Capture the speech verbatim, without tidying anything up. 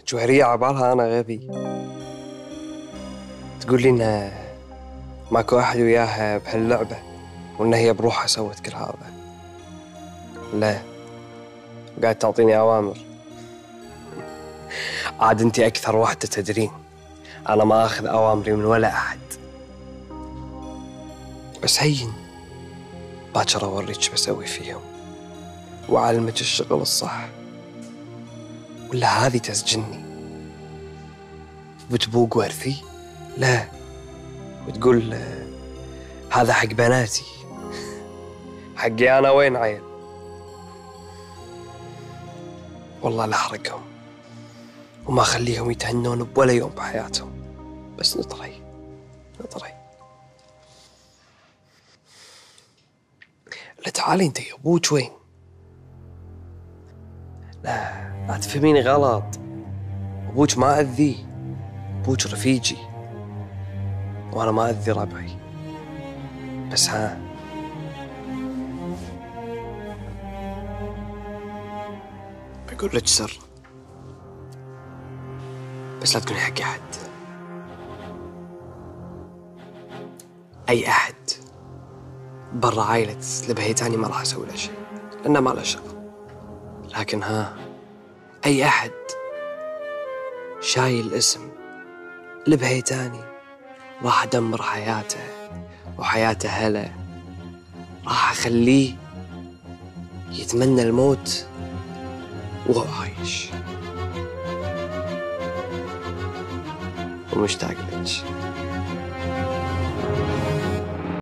جوهرية عبالها أنا غبي. تقول لي إن ماكو أحد وياها بهاللعبة وإن هي بروحها سوت كل هذا. لا، قاعد تعطيني أوامر. عاد أنت أكثر واحدة تدرين أنا ما أخذ أوامري من ولا أحد. بس هين باكر أوريك شو بسوي فيهم وأعلمك الشغل الصح، ولا هذه تسجني بتبوق ورثي؟ لا، وتقول هذا حق بناتي، حقي أنا وين عيل؟ والله لا أحرقهم وما أخليهم يتهنون بولا يوم بحياتهم. بس نطري نطري. لا تعالي انت يا ابوك وين؟ لا لا تفهميني غلط، ابوك ما اذيه، ابوك رفيجي وانا ما اذي ربعي. بس ها، بقول لك سر، بس لا تقولي حق احد. اي احد برا عائلة البهيتاني ما راح اسوي له شيء لانه ما له شغل. لكن ها، اي احد شايل اسم البهيتاني راح ادمر حياته وحياة أهله. راح اخليه يتمنى الموت وهو عايش. ومشتاق لك.